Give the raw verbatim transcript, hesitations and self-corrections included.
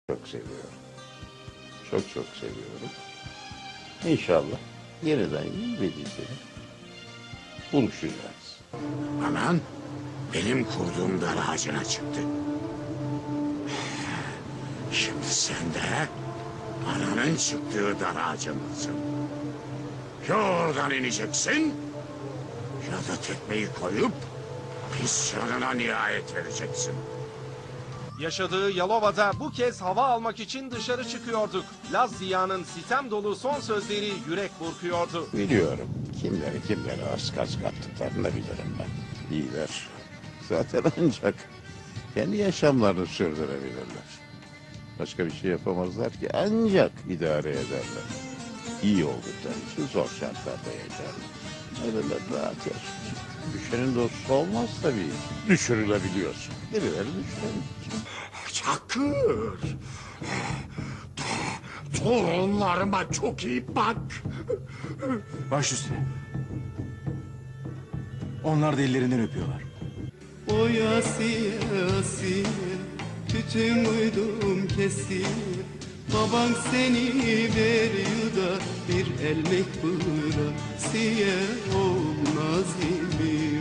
Çok seviyorum. Çok çok seviyorum. İnşallah yeniden bilmediğinde buluşacağız. Anan benim kurduğum dar ağacına çıktı. Şimdi sen de ananın çıktığı dar ağacındasın. Ya oradan ineceksin ya da tekmeyi koyup pis canına nihayet vereceksin. Yaşadığı Yalova'da bu kez hava almak için dışarı çıkıyorduk. Laz Ziya'nın sitem dolu son sözleri yürek burkuyordu. Biliyorum. Kimleri kimleri az kas kattıklarını da bilirim ben. İyiler. Zaten ancak kendi yaşamlarını sürdürebilirler. Başka bir şey yapamazlar ki ancak idare ederler. İyi oldukları için zor şartlarda yaşarlar. Öyleler rahat yaşar. Düşenin dostu olmaz tabii. Düşürülebiliyorsun. Birileri düşüremiyor. Çakır. Torunlarıma çok iyi bak. Baş üstüne. Onlar da ellerinden öpüyorlar. O Asiye Asiye tütün uydum kesir. Baban seni veriyor da bir elmek bırak. Siye ol nazimi.